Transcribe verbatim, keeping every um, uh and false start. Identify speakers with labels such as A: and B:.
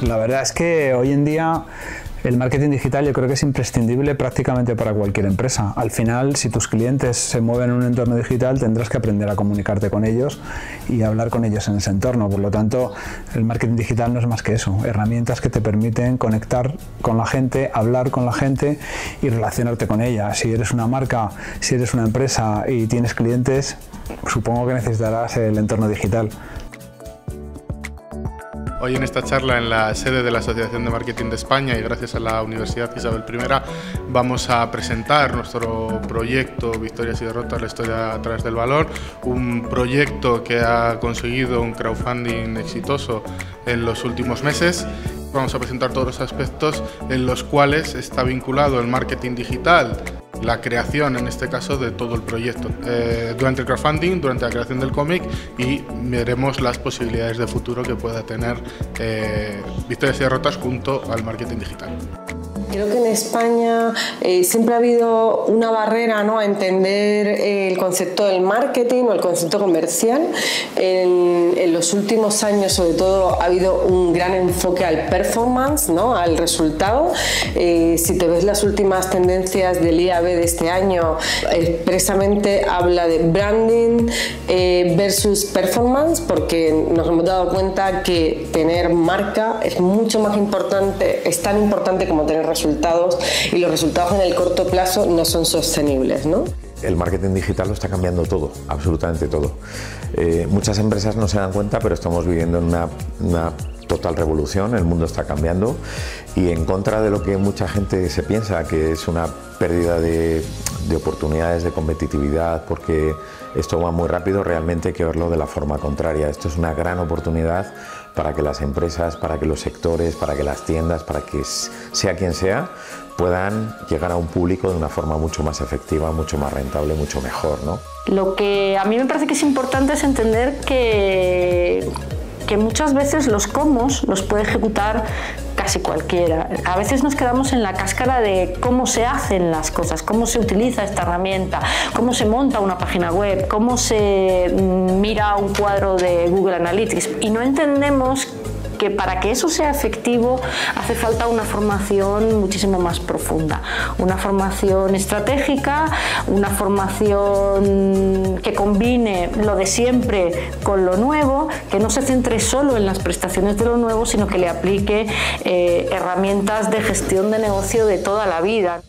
A: La verdad es que hoy en día el marketing digital yo creo que es imprescindible prácticamente para cualquier empresa. Al final, si tus clientes se mueven en un entorno digital, tendrás que aprender a comunicarte con ellos y hablar con ellos en ese entorno. Por lo tanto, el marketing digital no es más que eso, herramientas que te permiten conectar con la gente, hablar con la gente y relacionarte con ella. Si eres una marca, si eres una empresa y tienes clientes, supongo que necesitarás el entorno digital.
B: Hoy en esta charla en la sede de la Asociación de Marketing de España y gracias a la Universidad Isabel primera vamos a presentar nuestro proyecto Victorias y derrotas, la historia a través del valor, un proyecto que ha conseguido un crowdfunding exitoso en los últimos meses. Vamos a presentar todos los aspectos en los cuales está vinculado el marketing digital, la creación en este caso de todo el proyecto eh, durante el crowdfunding, durante la creación del cómic, y veremos las posibilidades de futuro que pueda tener eh, Victorias y derrotas junto al marketing digital.
C: Creo que en España eh, siempre ha habido una barrera, ¿no?, a entender el concepto del marketing o el concepto comercial. En, en los últimos años, sobre todo, ha habido un gran enfoque al performance, ¿no?, al resultado. Eh, si te ves las últimas tendencias del I A B de este año, expresamente habla de branding eh, versus performance, porque nos hemos dado cuenta que tener marca es mucho más importante, es tan importante como tener resultados. resultados y los resultados en el corto plazo no son sostenibles, ¿no?
D: El marketing digital lo está cambiando todo, absolutamente todo. Eh, muchas empresas no se dan cuenta, pero estamos viviendo en una, una total revolución, el mundo está cambiando y en contra de lo que mucha gente se piensa, que es una pérdida de, de oportunidades, de competitividad, porque esto va muy rápido, realmente hay que verlo de la forma contraria. Esto es una gran oportunidad para que las empresas, para que los sectores, para que las tiendas, para que sea quien sea, puedan llegar a un público de una forma mucho más efectiva, mucho más rentable, mucho mejor, ¿no?
E: Lo que a mí me parece que es importante es entender que, que muchas veces los cómo los puede ejecutar casi cualquiera. A veces nos quedamos en la cáscara de cómo se hacen las cosas, cómo se utiliza esta herramienta, cómo se monta una página web, cómo se mira un cuadro de Google Analytics y no entendemos que para que eso sea efectivo hace falta una formación muchísimo más profunda, una formación estratégica, una formación que combine lo de siempre con lo nuevo, que no se centre solo en las prestaciones de lo nuevo, sino que le aplique eh, herramientas de gestión de negocio de toda la vida.